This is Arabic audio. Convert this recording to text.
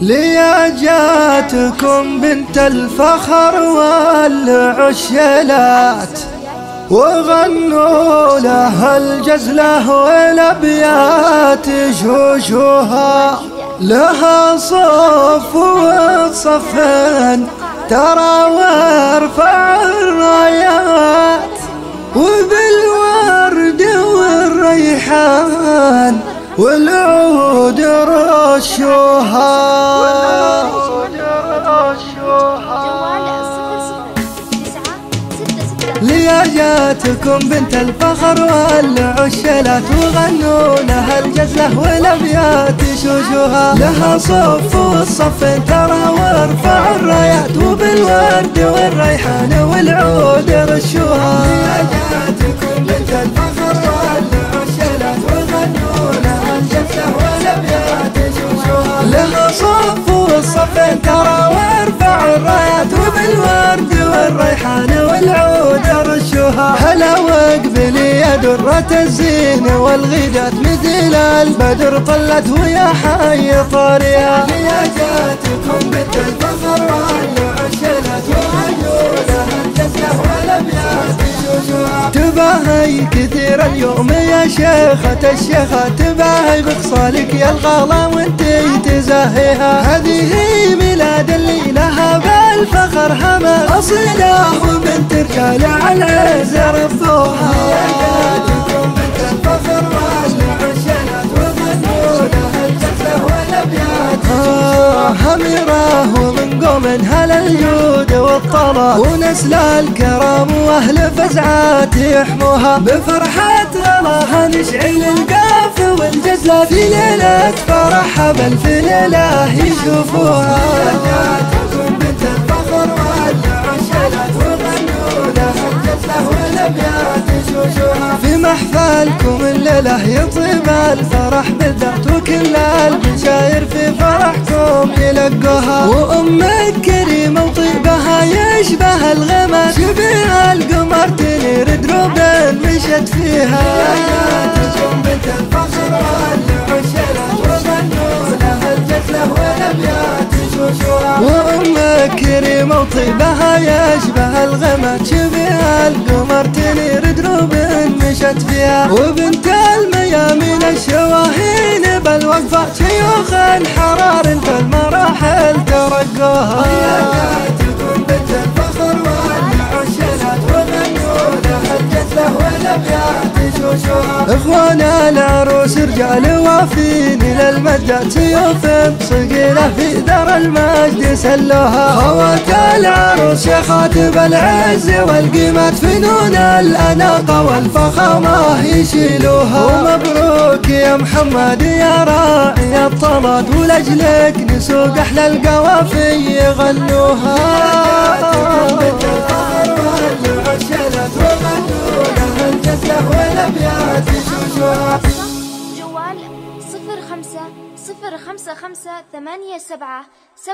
لياجاتكم بنت الفخر والعشيلات، وغنوا لها الجزلة والابيات جوجوها، لها صف وصفين ترى وارفع الرايات، وبالورد والريحان والعود رشوها. لياجاتكم بنت الفخر والعشيلات، وغنوا لها الجزلة والابيات شوشوها، لها صف والصفين ترى وارفع الرايات، وبالورد والريحان والعود رشوها. لياجاتكم بنت الفخر والعشيلات، وغنوا لها الجزلة والابيات شوشوها، لها صف والصفين ترى وارفع الرايات، وبالورد والريحان والعود رشوها. هلا واقبلي يا درة الزين والغيدات، مثل البدر طلت ويا حي طاريها. لياجاتكم بنت الفخر والعشيلات، وغنوا لها الجزلة والابيات شوشوها. تباهي كثير اليوم يا شيخة الشيخات، تباهي بخصالك يا الغالة وانتي تزاهيها. هذه ميلاد اللي لها بالفخر هما أصيلة، وبنت رجال على العز رفوها. لياجاتكم بنت الفخر والعشيلات، وغنوا لها الجزلة والابيات هميرة ومن قوم هلا الجود والطلال، ونسل الكرام واهل فزعات يحموها. بفرحة غلاها نشعل القاف والجزلة، في ليلة فرحها بل في ليلة يشوفوها. لياجاتكم بنت الفخر والعشيلات، وغنوا لها الجزلة والابيات شوشوها. في محفلكم الليلة يطيب الفرح بالذات، وكل البشاير في فرحكم يلقوها. وأمك كريمة وطيبها يشبه الغمام، شبه القمر تنير دروب مشت فيها. لياجاتكم بنت الفخر والعشيلات، وغنوا لها الجزلة والابيات شوشوها. وأمك كريمة وطيبها يشبه الغمام، شبه القمر تنير دروب مشت فيها. وبنت الميامين الشواهين بالوقفة، شيوخ حرار انت المراحل ترقوها. لياجاتكم بنت الفخر والعشيلات، وغنوا لها الجزلة والابيات شوشوها. اخوان العروس رجال وافين للمجد، سيوف صقيلة في دار المجد سلوها. خوات العروس شيخات بالعز والقيمات، فنون الاناقة والفخامة يشيلوها. ومبروك يا محمد يا راعي الطلات، ولاجلك نسوق احلى القوافي يغنوها. لياجاتكم بنت الفخر والعشيلات، وغنوا لها الجزلة والابيات شوشوها. جوال 05 055 87